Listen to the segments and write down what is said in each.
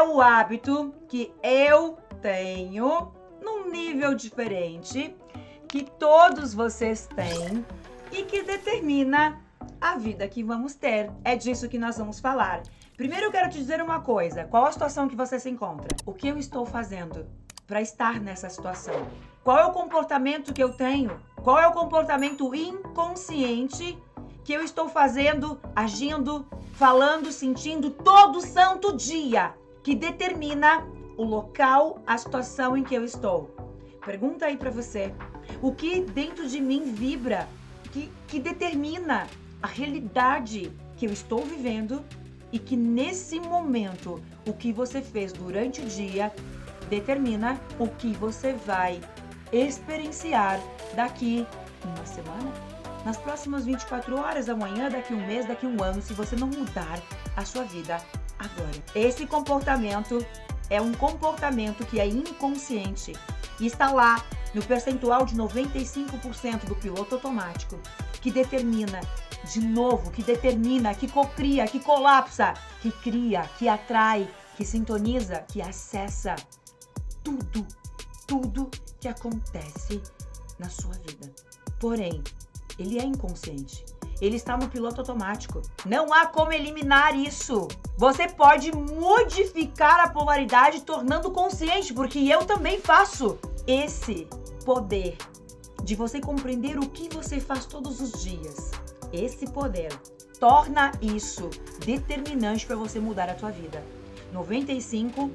o hábito que eu tenho num nível diferente, que todos vocês têm e que determina a vida que vamos ter. É disso que nós vamos falar. Primeiro eu quero te dizer uma coisa. Qual a situação que você se encontra? O que eu estou fazendo para estar nessa situação? Qual é o comportamento que eu tenho? Qual é o comportamento inconsciente que eu estou fazendo, agindo, falando, sentindo todo santo dia, que determina o local, a situação em que eu estou? Pergunta aí pra você. O que dentro de mim vibra, que determina a realidade que eu estou vivendo e que nesse momento o que você fez durante o dia determina o que você vai experienciar daqui uma semana, nas próximas 24 horas, amanhã, daqui um mês, daqui um ano, se você não mudar a sua vida agora. Esse comportamento é um comportamento que é inconsciente e está lá no percentual de 95% do piloto automático, que determina, de novo, que determina, que cocria, que colapsa, que cria, que atrai, que sintoniza, que acessa tudo que acontece na sua vida. Porém, ele é inconsciente. Ele está no piloto automático. Não há como eliminar isso. Você pode modificar a polaridade tornando consciente, porque eu também faço. Esse poder de você compreender o que você faz todos os dias, esse poder torna isso determinante para você mudar a tua vida. 95%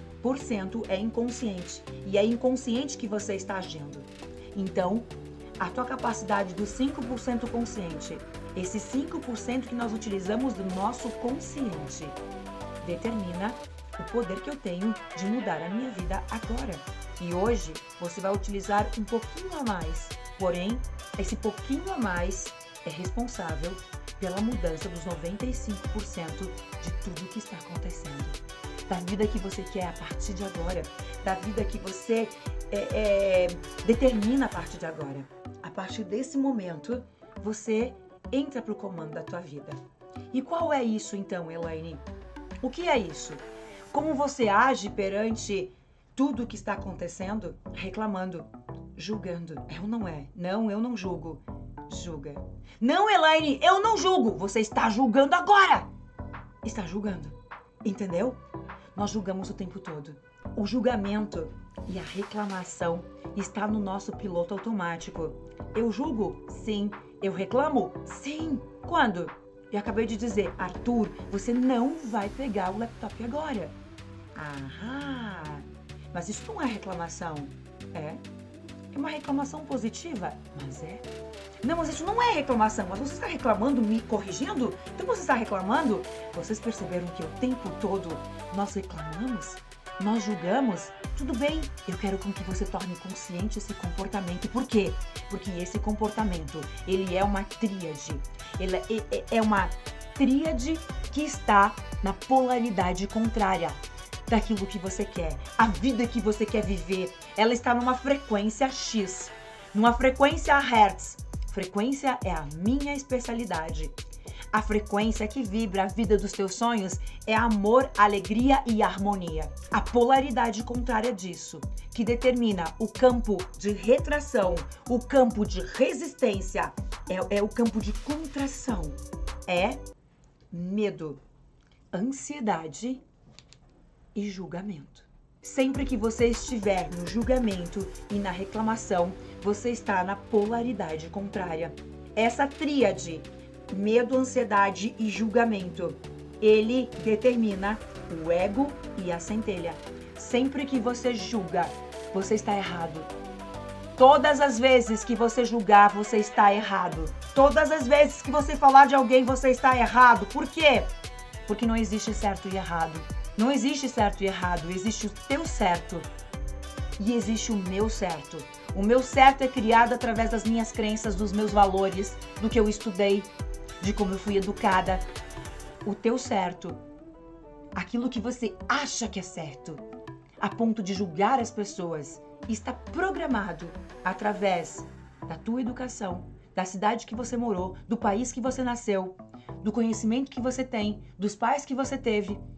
é inconsciente. E é inconsciente que você está agindo. Então, a tua capacidade do 5% consciente, esse 5% que nós utilizamos do nosso consciente, determina o poder que eu tenho de mudar a minha vida agora. E hoje você vai utilizar um pouquinho a mais, porém, esse pouquinho a mais é responsável pela mudança dos 95% de tudo que está acontecendo. Da vida que você quer a partir de agora, da vida que você determina a partir de agora. A partir desse momento, você entra para o comando da tua vida. E qual é isso então, Elaine? O que é isso? Como você age perante tudo que está acontecendo? Reclamando, julgando. É ou não é? Não, eu não julgo. Julga. Não, Elaine, eu não julgo. Você está julgando agora. Está julgando. Entendeu? Nós julgamos o tempo todo. O julgamento e a reclamação está no nosso piloto automático. Eu julgo? Sim. Eu reclamo? Sim. Quando? Eu acabei de dizer, Arthur, você não vai pegar o laptop agora. Aham. Mas isso não é reclamação. É? É uma reclamação positiva? Mas é. Não, mas isso não é reclamação. Mas você está reclamando, me corrigindo? Então você está reclamando? Vocês perceberam que o tempo todo nós reclamamos? Nós julgamos? Tudo bem, eu quero com que você torne consciente esse comportamento. Por quê? Porque esse comportamento, ele é uma tríade. Ele é uma tríade que está na polaridade contrária daquilo que você quer. A vida que você quer viver, ela está numa frequência X, numa frequência Hertz. Frequência é a minha especialidade. A frequência que vibra a vida dos teus sonhos é amor, alegria e harmonia. A polaridade contrária disso, que determina o campo de retração, o campo de resistência, é o campo de contração. É medo, ansiedade e julgamento. Sempre que você estiver no julgamento e na reclamação, você está na polaridade contrária. Essa tríade, medo, ansiedade e julgamento, ele determina o ego e a centelha. Sempre que você julga, você está errado. Todas as vezes que você julgar, você está errado. Todas as vezes que você falar de alguém, você está errado. Por quê? Porque não existe certo e errado. Não existe certo e errado, existe o teu certo e existe o meu certo. O meu certo é criado através das minhas crenças, dos meus valores, do que eu estudei, de como eu fui educada. O teu certo, aquilo que você acha que é certo, a ponto de julgar as pessoas, está programado através da tua educação, da cidade que você morou, do país que você nasceu, do conhecimento que você tem, dos pais que você teve,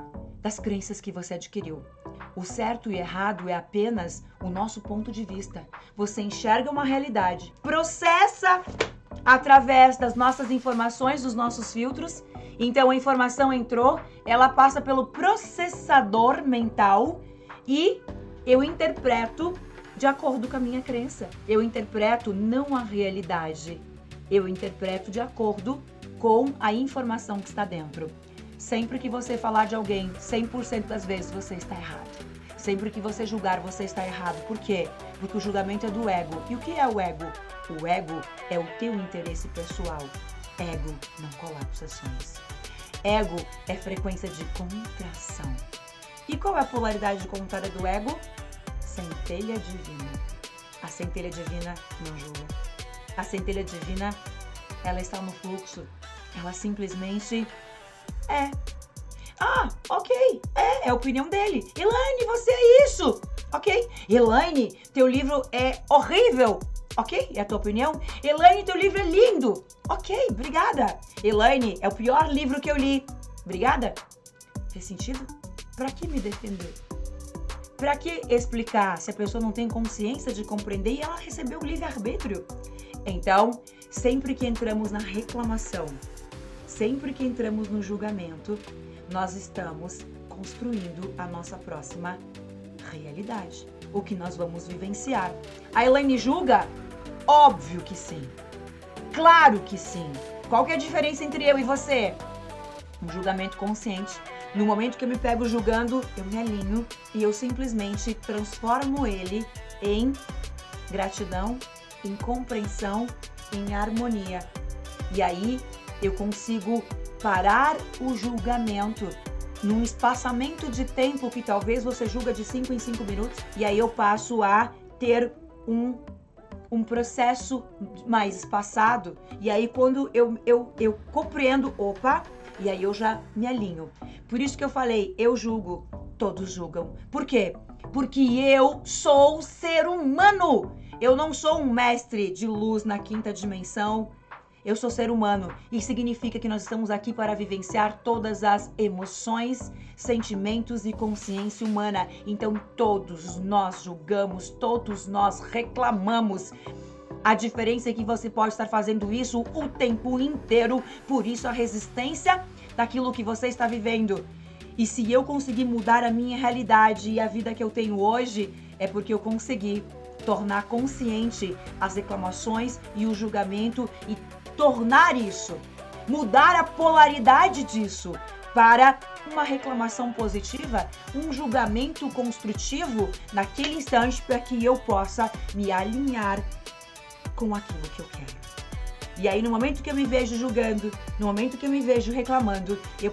das crenças que você adquiriu. O certo e errado é apenas o nosso ponto de vista. Você enxerga uma realidade, processa através das nossas informações, dos nossos filtros. Então a informação entrou, ela passa pelo processador mental e eu interpreto de acordo com a minha crença. Eu interpreto não a realidade, eu interpreto de acordo com a informação que está dentro. Sempre que você falar de alguém, 100% das vezes você está errado. Sempre que você julgar, você está errado. Por quê? Porque o julgamento é do ego. E o que é o ego? O ego é o teu interesse pessoal. Ego não colapsa sonhos. Ego é frequência de contração. E qual é a polaridade contrária do ego? Centelha divina. A centelha divina não julga. A centelha divina, ela está no fluxo. Ela simplesmente é. Ah, ok. É a opinião dele. Elaine, você é isso. Ok. Elaine, teu livro é horrível. Ok? É a tua opinião? Elaine, teu livro é lindo. Ok, obrigada. Elaine, é o pior livro que eu li. Obrigada. Fez sentido? Pra que me defender? Pra que explicar se a pessoa não tem consciência de compreender e ela recebeu o livre-arbítrio? Então, sempre que entramos na reclamação, sempre que entramos no julgamento, nós estamos construindo a nossa próxima realidade. O que nós vamos vivenciar. A Elaine julga? Óbvio que sim. Claro que sim. Qual que é a diferença entre eu e você? Um julgamento consciente. No momento que eu me pego julgando, eu me alinho e eu simplesmente transformo ele em gratidão, em compreensão, em harmonia. E aí eu consigo parar o julgamento num espaçamento de tempo que talvez você julga de 5 em 5 minutos. E aí eu passo a ter um processo mais espaçado. E aí quando eu compreendo, opa, e aí eu já me alinho. Por isso que eu falei, eu julgo, todos julgam. Por quê? Porque eu sou ser humano. Eu não sou um mestre de luz na quinta dimensão. Eu sou ser humano e significa que nós estamos aqui para vivenciar todas as emoções, sentimentos e consciência humana. Então todos nós julgamos, todos nós reclamamos. A diferença é que você pode estar fazendo isso o tempo inteiro, por isso a resistência daquilo que você está vivendo. E se eu conseguir mudar a minha realidade e a vida que eu tenho hoje, é porque eu consegui tornar consciente as reclamações e o julgamento e tornar isso, mudar a polaridade disso para uma reclamação positiva, um julgamento construtivo naquele instante para que eu possa me alinhar com aquilo que eu quero. E aí no momento que eu me vejo julgando, no momento que eu me vejo reclamando, eu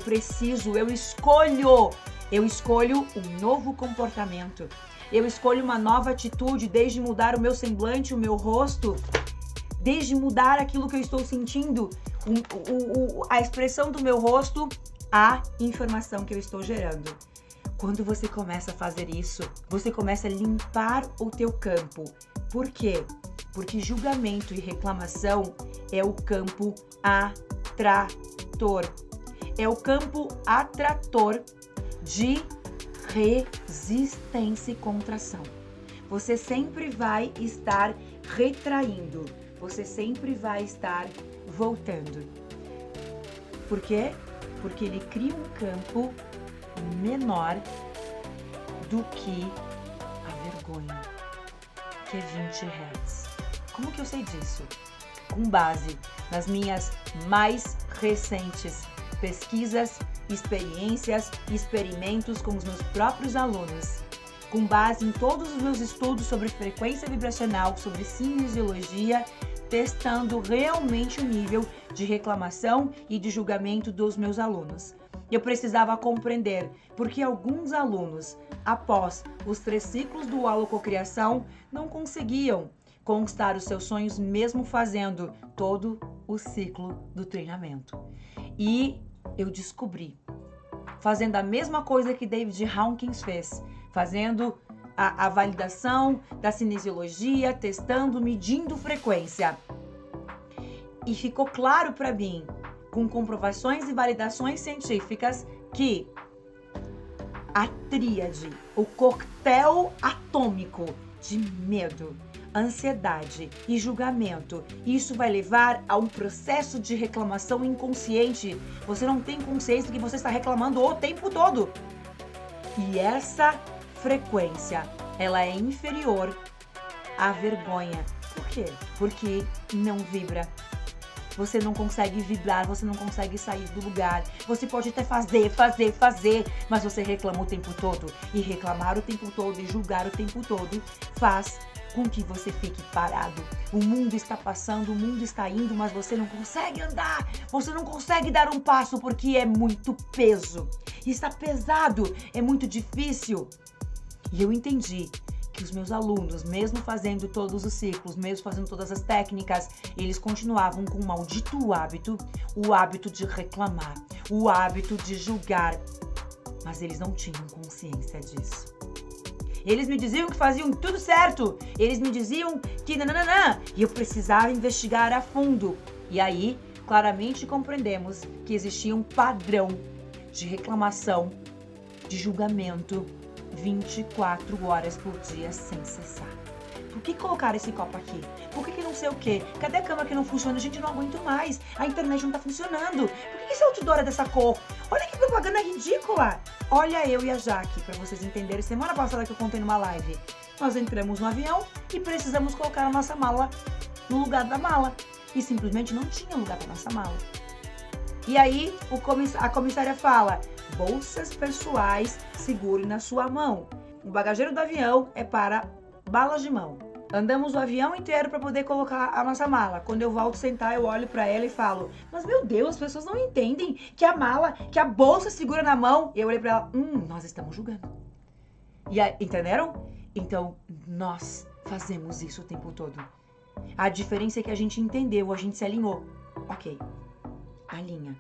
escolho um novo comportamento. Eu escolho uma nova atitude, desde mudar o meu semblante, o meu rosto, desde mudar aquilo que eu estou sentindo, a expressão do meu rosto, a informação que eu estou gerando. Quando você começa a fazer isso, você começa a limpar o teu campo. Por quê? Porque julgamento e reclamação é o campo atrator. É o campo atrator de resistência e contração. Você sempre vai estar retraindo. Você sempre vai estar voltando. Por quê? Porque ele cria um campo menor do que a vergonha, que é 20 Hz. Como que eu sei disso? Com base nas minhas mais recentes pesquisas, experiências, experimentos com os meus próprios alunos. Com base em todos os meus estudos sobre frequência vibracional, sobre cinesiologia, testando realmente o nível de reclamação e de julgamento dos meus alunos. Eu precisava compreender porque alguns alunos, após os 3 ciclos do holococriação, não conseguiam conquistar os seus sonhos mesmo fazendo todo o ciclo do treinamento. E eu descobri, fazendo a mesma coisa que David Hawkins fez, fazendo a validação da cinesiologia, testando, medindo frequência. E ficou claro para mim, com comprovações e validações científicas, que a tríade, o coquetel atômico de medo, ansiedade e julgamento. Isso vai levar a um processo de reclamação inconsciente. Você não tem consciência que você está reclamando o tempo todo. E essa frequência, ela é inferior à vergonha. Por quê? Porque não vibra. Você não consegue vibrar, você não consegue sair do lugar. Você pode até fazer, mas você reclama o tempo todo. E reclamar o tempo todo e julgar o tempo todo faz com que você fique parado. O mundo está passando, o mundo está indo, mas você não consegue andar. Você não consegue dar um passo porque é muito peso. Está pesado, é muito difícil. E eu entendi que os meus alunos, mesmo fazendo todos os ciclos, mesmo fazendo todas as técnicas, eles continuavam com o maldito hábito, o hábito de reclamar, o hábito de julgar, mas eles não tinham consciência disso. Eles me diziam que faziam tudo certo, eles me diziam que nananã, e eu precisava investigar a fundo. E aí, claramente compreendemos que existia um padrão de reclamação, de julgamento, 24 horas por dia sem cessar. Por que colocar esse copo aqui? Por que não sei o quê? Cadê a cama que não funciona? Gente, não aguento mais. A internet não tá funcionando. Por que esse outdoor é dessa cor? Olha que propaganda ridícula. Olha eu e a Jaque, pra vocês entenderem. Semana passada que eu contei numa live. Nós entramos no avião e precisamos colocar a nossa mala no lugar da mala. E simplesmente não tinha lugar pra nossa mala. E aí a comissária fala: bolsas pessoais, segure na sua mão. O bagageiro do avião é para balas de mão. Andamos o avião inteiro para poder colocar a nossa mala. Quando eu volto sentar, eu olho para ela e falo: mas meu Deus, as pessoas não entendem que a mala, que a bolsa segura na mão. E eu olhei para ela: nós estamos julgando. E aí, entenderam? Então, nós fazemos isso o tempo todo. A diferença é que a gente entendeu, a gente se alinhou. Ok. Alinha,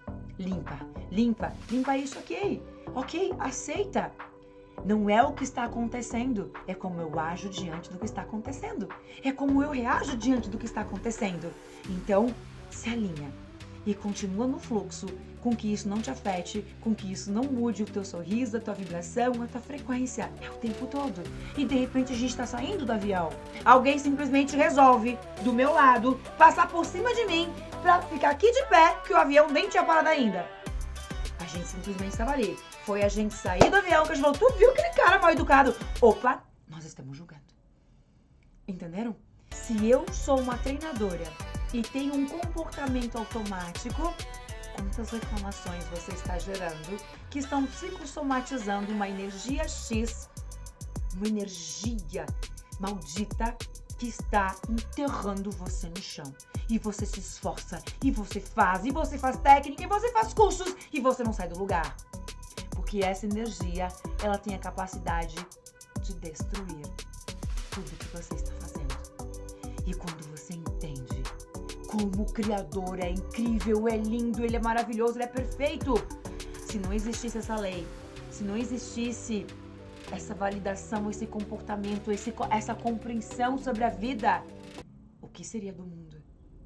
limpa isso, ok, aceita. Não é o que está acontecendo, é como eu ajo diante do que está acontecendo, é como eu reajo diante do que está acontecendo. Então, se alinha e continua no fluxo, com que isso não te afete, com que isso não mude o teu sorriso, a tua vibração, a tua frequência, é o tempo todo. E de repente a gente está saindo do avião, alguém simplesmente resolve, do meu lado, passar por cima de mim, pra ficar aqui de pé, que o avião nem tinha parado ainda. A gente simplesmente estava ali. Foi a gente sair do avião que a gente falou: tu viu aquele cara mal educado? Opa, nós estamos julgando. Entenderam? Se eu sou uma treinadora e tenho um comportamento automático, quantas reclamações você está gerando que estão psicossomatizando uma energia X, uma energia maldita que está enterrando você no chão. E você se esforça, e você faz técnica, e você faz cursos, e você não sai do lugar. Porque essa energia, ela tem a capacidade de destruir tudo que você está fazendo. E quando você entende como o Criador é incrível, é lindo, ele é maravilhoso, ele é perfeito. Se não existisse essa lei, se não existisse essa validação, esse comportamento, essa compreensão sobre a vida, o que seria do mundo?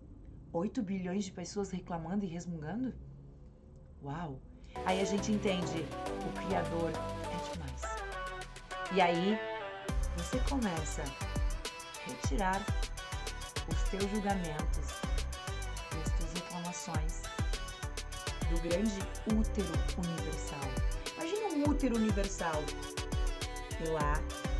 8 bilhões de pessoas reclamando e resmungando? Uau! Aí a gente entende, o Criador é demais. E aí, você começa a retirar os teus julgamentos e as tuas reclamações do grande útero universal. Imagina um útero universal. E lá,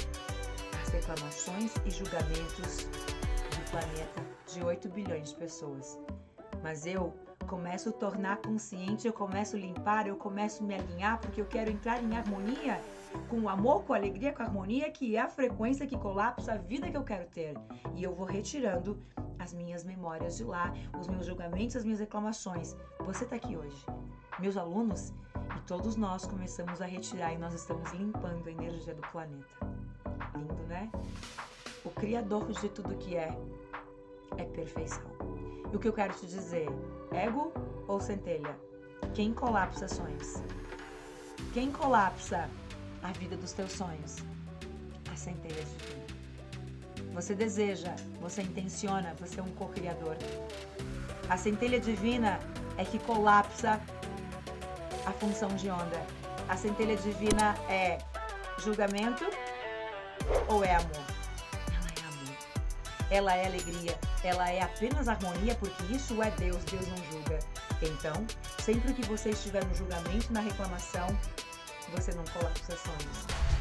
as reclamações e julgamentos do planeta de 8 bilhões de pessoas. Mas eu começo a tornar consciente, eu começo a limpar, eu começo a me alinhar, porque eu quero entrar em harmonia com o amor, com a alegria, com a harmonia, que é a frequência que colapsa a vida que eu quero ter. E eu vou retirando as minhas memórias de lá, os meus julgamentos, as minhas reclamações. Você está aqui hoje. Meus alunos e todos nós começamos a retirar e nós estamos limpando a energia do planeta. Lindo, né? O Criador de tudo que é perfeição. E o que eu quero te dizer, ego ou centelha? Quem colapsa sonhos? Quem colapsa a vida dos teus sonhos? A centelha divina. Você deseja, você intenciona, você é um co-criador. A centelha divina é que colapsa a função de onda. A centelha divina é julgamento ou é amor? Ela é amor. Ela é alegria. Ela é apenas harmonia, porque isso é Deus. Deus não julga. Então, sempre que você estiver no julgamento, na reclamação, você não colapsa sonhos.